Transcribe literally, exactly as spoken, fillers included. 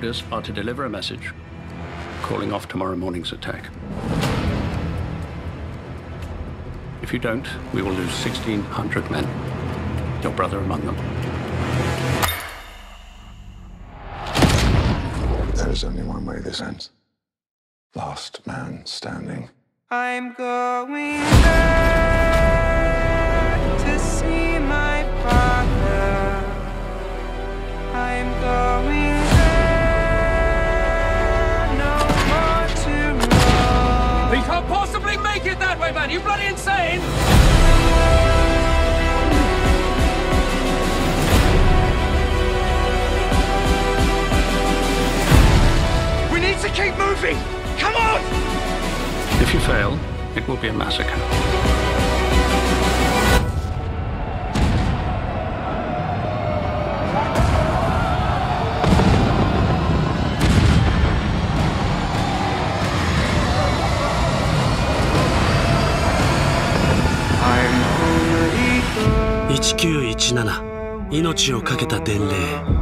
orders are to deliver a message calling off tomorrow morning's attack. If you don't, we will lose sixteen hundred men, your brother among them. There is only one way this ends. Last man standing. I'm going back to see my father. I'm going there, no more to run. We can't possibly make it that way, man! You bloody insane! We need to keep moving! Come on! If you fail, it will be a massacre. I'm only good. いちきゅういちなな命をかけた伝令